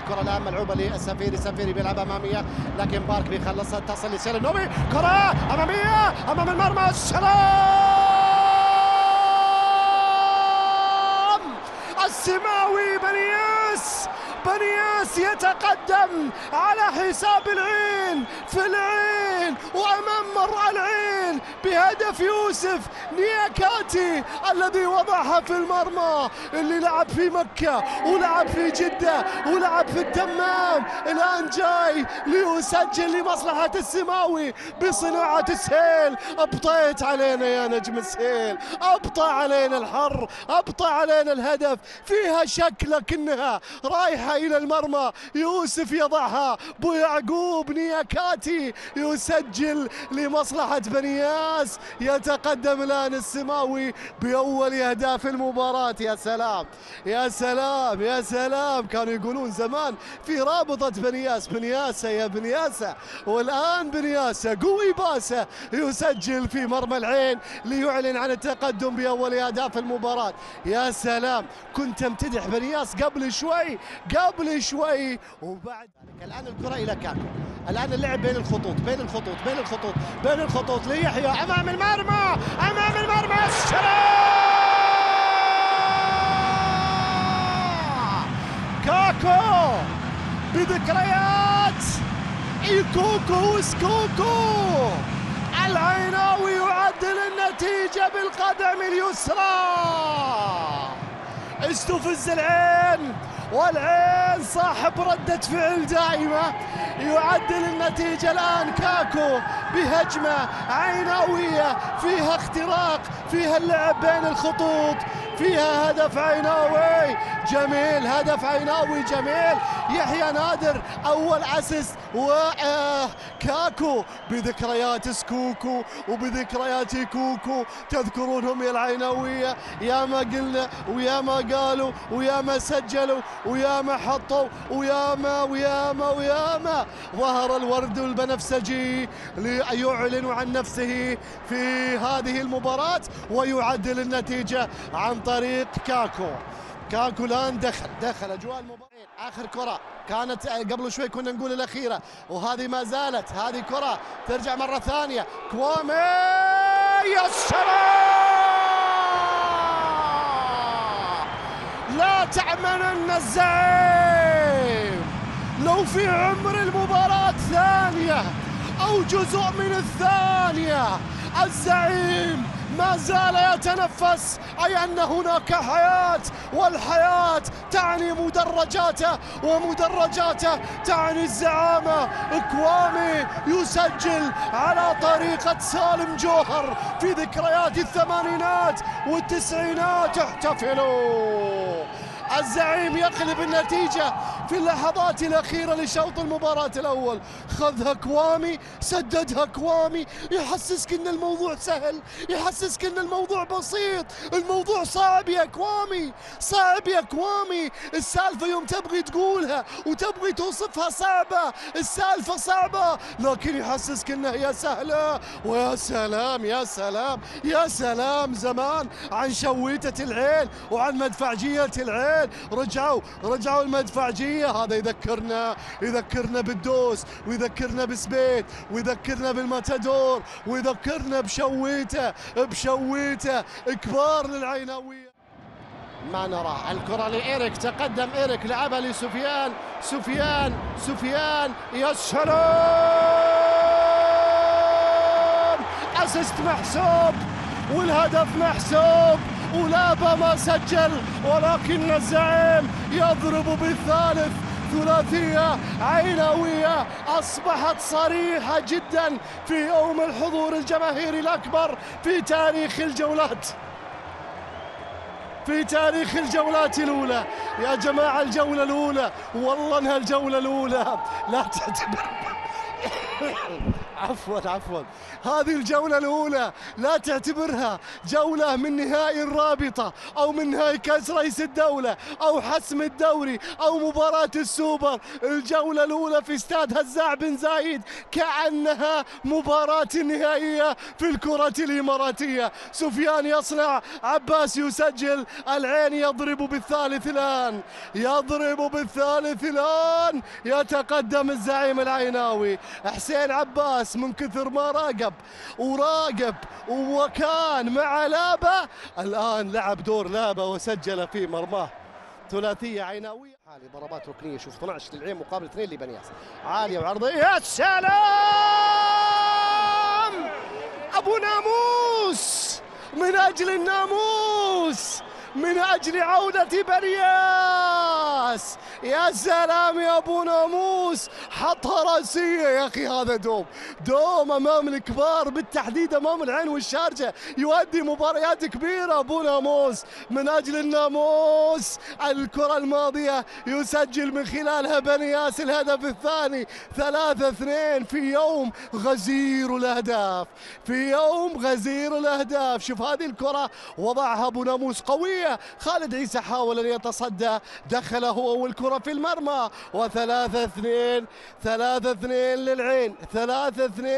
الكرة الآن ملعوبة للسفيري، السفيري بيلعب أمامية لكن بارك بيخلصها، تصل لسيل النوبي، كرة أمامية أمام المرمى، السلام! السماوي بنياس يتقدم على حساب العين في العين وأمام مرأى العين بهدف يوسف نياكاتي الذي وضعها في المرمى، اللي لعب في مكة ولعب في جدة ولعب في الدمام، الآن جاي ليسجل لمصلحة السماوي بصناعة السيل. أبطيت علينا يا نجم السيل، أبطى علينا الحر، أبطى علينا الهدف، فيها شك لكنها رايحة إلى المرمى، يوسف يضعها، بو يعقوب نياكاتي يسجل لمصلحة بنياس، يتقدم الآن السماوي بأول أهداف المباراة. يا سلام يا سلام يا سلام، كانوا يقولون زمان في رابطة بنياسة يا بنياسة، والآن بنياسة قوي باسة يسجل في مرمى العين ليعلن عن التقدم بأول أهداف المباراة. يا سلام، كنت امتدح بنياس قبل شوي وبعد الآن الكرة إلى كاكو، الآن اللعب بين الخطوط ليحيى أمام المرمى كاكو بذكريات إيكوكو وسكوكو، العيناوي يعدل النتيجة بالقدم اليسرى، استفز العين والعين صاحب ردة فعل دائمة، يعدل النتيجة الآن كاكو بهجمة عيناوية فيها اختراق، فيها اللعب بين الخطوط، فيها هدف عيناوي جميل، هدف عيناوي جميل. يحيى نادر أول أسيست، وكاكو بذكريات سكوكو وبذكريات كوكو، تذكرونهم يا العيناوية، يا ما قلنا ويا ما قالوا ويا ما سجلوا ويا ما حطوا ويا ما ظهر الورد البنفسجي ليعلن عن نفسه في هذه المباراة ويعدل النتيجة عن طريق كاكو الآن دخل أجواء المباراة. آخر كرة كانت قبل شوي كنا نقول الأخيرة، وهذه ما زالت، هذه كرة ترجع مرة ثانية، كوامي يا سلام! لا تعملن الزعيم، لو في عمر المباراة ثانية أو جزء من الثانية الزعيم ما زال يتنفس، أي أن هناك حياة، والحياة تعني مدرجاته ومدرجاته تعني الزعامة. كوامي يسجل على طريقة سالم جوهر في ذكريات الثمانينات والتسعينات. احتفلوا، الزعيم يقلب النتيجة في اللحظات الأخيرة لشوط المباراة الأول، خذها كوامي، سددها كوامي، يحسسك ان الموضوع سهل، يحسسك ان الموضوع بسيط، الموضوع صعب يا كوامي، صعب يا كوامي، السالفة يوم تبغي تقولها وتبغي توصفها صعبة، السالفة صعبة لكن يحسسك انها هي سهلة. ويا سلام يا سلام يا سلام، زمان عن شويتة العين وعن مدفعجية العين، رجعوا المدفعجية. هذا يذكرنا بالدوس، ويذكرنا بسبيت، ويذكرنا بالماتادور، ويذكرنا بشويته كبار للعيناوية. ما نرى الكرة لإيريك، تقدم إيريك، لعبها لسفيان، سفيان يا سلام! أسيست محسوب والهدف محسوب، ولابا ما سجل، ولكن الزعيم يضرب بالثالث. ثلاثية عيناوية أصبحت صريحة جدا في يوم الحضور الجماهيري الأكبر في تاريخ الجولات الأولى. يا جماعة الجولة الأولى، والله انها الجولة الأولى، لا تعتبر عفوا هذه الجولة الأولى لا تعتبرها جولة من نهائي الرابطة أو من نهائي كأس رئيس الدولة أو حسم الدوري أو مباراة السوبر. الجولة الأولى في استاد هزاع بن زايد كأنها مباراة نهائية في الكرة الإماراتية. سفيان يصنع، عباس يسجل، العين يضرب بالثالث الآن، يتقدم الزعيم العيناوي حسين عباس من كثر ما راقب وكان مع لابا، الآن لعب دور لابا وسجل في مرماه. ثلاثية عيناوية. حالي ضربات ركنية، شوف 12 للعين مقابل 2 لبنياس، عالية وعرضية، يا سلام أبو ناموس من أجل الناموس، من أجل عودة بنياس. يا سلام يا أبو ناموس، حطها رأسية يا أخي. هذا دوم أمام الكبار، بالتحديد أمام العين والشارجة، يؤدي مباريات كبيرة أبو ناموس. من أجل الناموس الكرة الماضية يسجل من خلالها بنياس الهدف الثاني. 3-2 في يوم غزير الأهداف، شوف هذه الكرة وضعها أبو ناموس قوية. خالد عيسى حاول أن يتصدى، دخل هو والكرة في المرمى، و3-2 للعين. 3-2.